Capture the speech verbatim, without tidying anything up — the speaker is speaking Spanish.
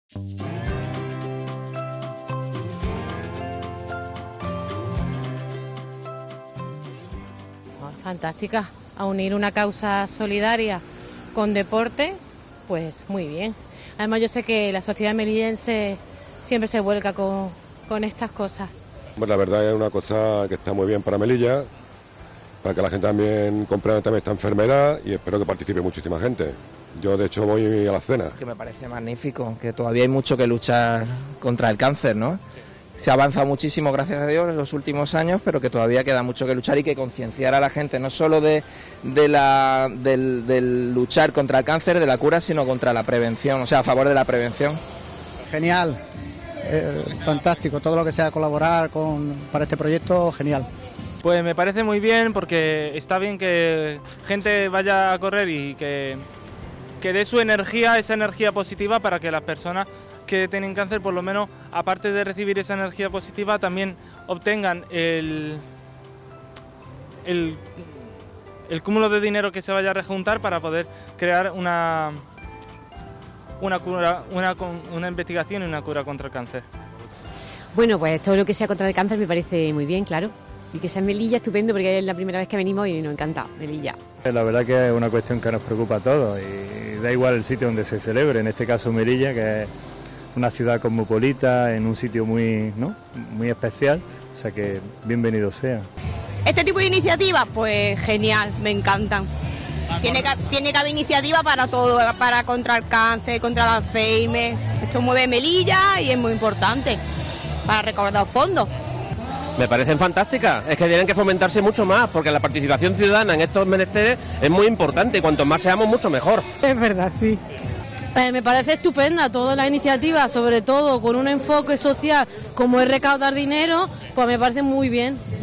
Fantástica, a unir una causa solidaria con deporte, pues muy bien. Además yo sé que la sociedad melillense siempre se vuelca con, con estas cosas. Pues la verdad es una cosa que está muy bien para Melilla, para que la gente también comprenda también esta enfermedad y espero que participe muchísima gente. Yo de hecho voy a la cena. Que me parece magnífico, que todavía hay mucho que luchar contra el cáncer, ¿no? Se ha avanzado muchísimo, gracias a Dios, en los últimos años, pero que todavía queda mucho que luchar y que concienciar a la gente, no solo de, de la, del, del luchar contra el cáncer, de la cura, sino contra la prevención, o sea, a favor de la prevención. Genial, eh, fantástico, todo lo que sea colaborar con, para este proyecto, genial. Pues me parece muy bien porque está bien que gente vaya a correr y que, que dé su energía, esa energía positiva para que las personas que tienen cáncer, por lo menos, aparte de recibir esa energía positiva, también obtengan el, el, el cúmulo de dinero que se vaya a rejuntar para poder crear una, una, cura, una, una investigación y una cura contra el cáncer. Bueno, pues todo lo que sea contra el cáncer me parece muy bien, claro. Y que sea en Melilla, estupendo, porque es la primera vez que venimos y nos encanta Melilla. La verdad que es una cuestión que nos preocupa a todos y da igual el sitio donde se celebre, en este caso Melilla, que es una ciudad cosmopolita, en un sitio muy, ¿no? muy especial, o sea que bienvenido sea. Este tipo de iniciativas, pues genial, me encantan. Tiene que, tiene que haber iniciativa para todo, para contra el cáncer, contra el Alzheimer. Esto mueve Melilla y es muy importante para recaudar fondos. Me parecen fantásticas, es que tienen que fomentarse mucho más, porque la participación ciudadana en estos menesteres es muy importante y cuanto más seamos, mucho mejor. Es verdad, sí. Eh, me parece estupenda toda la iniciativa, sobre todo con un enfoque social como es recaudar dinero, pues me parece muy bien.